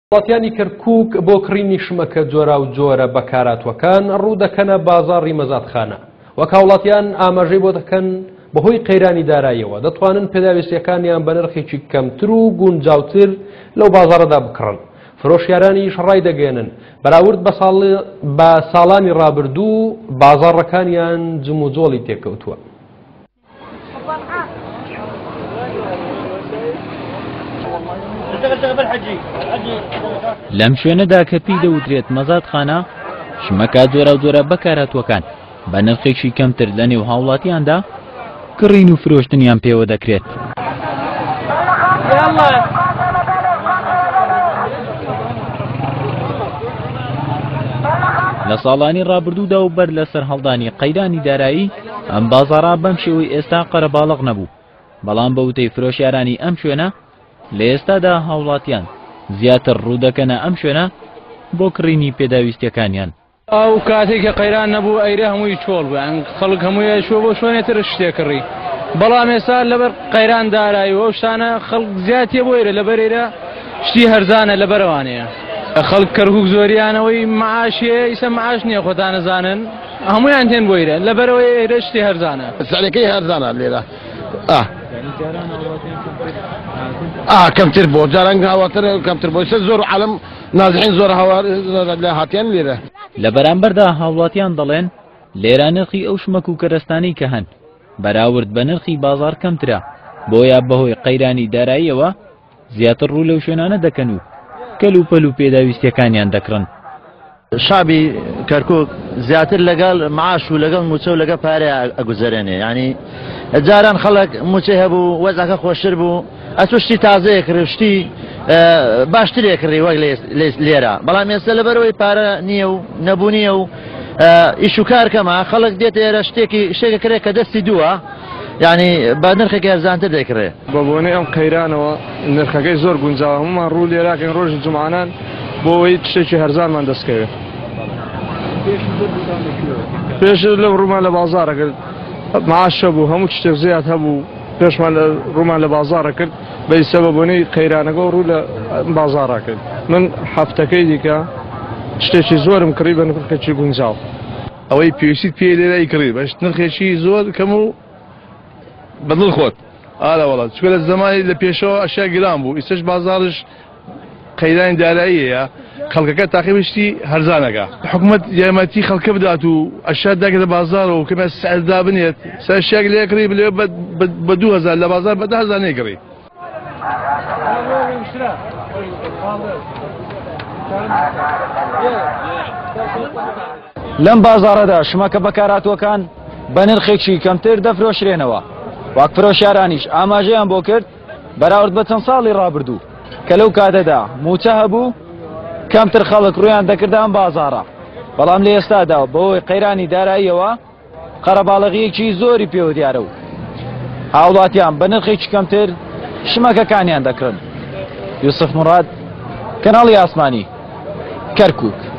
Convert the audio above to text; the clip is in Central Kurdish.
وڵاتیانی کەرکووک بۆ کڕینی شمەکە جۆرا و جۆرە بەکارهاتوەکان ڕوو دەکەنە بازاڕی مەزادخانە وەک هاوڵاتیان ئاماژەی بۆ دەکەن بەهۆی قەیرانی داراییەوە دەتوانن پێداویستیەکانیان بە نرخێکی کەمتر و گونجاوتر لەو بازاڕەدا بکڕن. فرۆشیارانیش ڕای دەگەێنن بەراورد بە ساڵانی ڕابردوو بازاڕەکانیان جم و جۆڵی تێکەوتووە. لەم شوێنەدا کە پێی دەوترێت مەزادخانە شمەکە جۆرە و جۆرە بەکارهاتوەکان بە نرخێکی کەمتر لە نێو هاوڵاتیاندا کڕین و فرۆشتنیان پێوە دەکرێت. لە ساڵانی ڕابردوودا و بەر لەسەر هەڵدانی قەیرانی دارایی ئەم بازاڕا بەم شێوەی ئێستا قەرەباڵغ نەبوو، بەڵام بە وتەی فرۆشیارانی ئەم شوێنە لە ئێستادا هاوڵاتیان زیاتر ڕوودەکەنە ئەم شوێنە بۆ کڕینی پێداویستیەکانیان. ئەو کاتێک کە قەیران نەبوو ئەیرە هەمووی چۆڵ بوو، خەڵک هەمووی شوە بۆ شوێنێتر شتێکڕی، بەڵام ئێستا لەبەر قەیران داراییەوە ئەو شتانە خەڵک زیاتیە بۆ ئێرە لەبەر ئێرە شتی هەرزانە لەبەرەوانەیە. خەڵک کەرکووک زۆریانەوەی معاشیە ئیسە معاش نییە خۆتان نەزانن هەموویان تێن بۆ ئێرە لەبەرەوەی ئێرە شتی هەرزانە سەرەکەی هەرزانە لێرە کەمتر بۆ جاران هاواتر کەمتر بۆ زۆر عالم نازحین زۆر هاوار لە هاتیان لێرە. لە بەرامبەردا هاوڵاتیان دەڵێن لێرە نرخی ئەو شمەک و کەرەستانەی کە هەن بەراورد بە نرخی بازار کەمترە، بۆیە بەهۆی قەیرانی داراییەوە زیاتر ڕوو لەو شوێنانە دەکەن و کەل و پەل و پێداویستیەکانیان دەکڕن. شابی کەرکووک زیاتر لەگەڵ معاش و لەگەڵ موچە و لەگە پارێ ئەگوزارێنێ، ینی جاران خەڵک موچەی هەبوو وەزعەکە خۆشتر بوو ئەچۆ شتی تازەیە کرد شتی باشترێ کڕی وەک لێرە، بەڵام ئێستا لەبەرەوەی پارە نییە و نەبوونیە و ئیش و کار کەمە خەڵک دێتە ئێرە شتێکە کرێت کە دەستی دووە، ینی با نرخێکی هەرزانتر دەکرێ. بە بۆنەی ئەم قەیرانەوە نرخەکەی زۆر گونجاوە هەمومان ڕوو لێراکەین ڕۆژی جومعانان بۆ ئەوەی شتێکی هەرزانمان دەستکەوێت. پێش لەو ڕوومان لە بازاڕە کرد معاشە بوو هەموو شتێک زیات هەبوو پێشمان ڕوومان لە بازاڕە کرد بەی سەبەبوونەی قەیرانەکە ڕوو لە بازاڕا کرد. من هەفتەکەی دیکە شتێکی زۆرم کڕی بە نرخێکی گونجاو. ئەوەی پێویستیت پێ لێرەی کڕی بەش نرخێکی زۆر کەم و بەدڵ خۆت ئارە وڵات چکە لە زمانی لە پێشەوە ئەشیا گران بوو ئیسەش بازاڕش قەیرانی داراییەیە خەڵکەکە تاقیبشتی هەرزانەکە حکوومەت یارمەتی خەڵکە بدات و ئەشیا داکە لە بازارەوە کەمە سەردا بنێت سەرشیاک لێ کڕی بلێ بە 2000 لە بازار بە 10,000 نێکڕی. لەم بازاڕەدا شمەکە بەکارهاتوەکان بە نرخێکی کەمتر دەفرۆشرێنەوە، وەک فرۆشیارانیش ئاماژەیان بۆ کرد بەراورد بە چەند ساڵی ڕابردوو کە لەو کاتەدا موچە هەبوو کەمتر خەڵک ڕویان دەکرد ئەم بازاڕە، بەڵام لە ئێستادا بەهۆی قەیرانی داراییەوە قەرەباڵغیەکی زۆری پێوە دیارە و هاوڵاتیان بە نرخێکی کەمتر شمەکەکانیان دەکڕن. یوسف مراد، کەناڵی ئاسمانی، کەرکووک.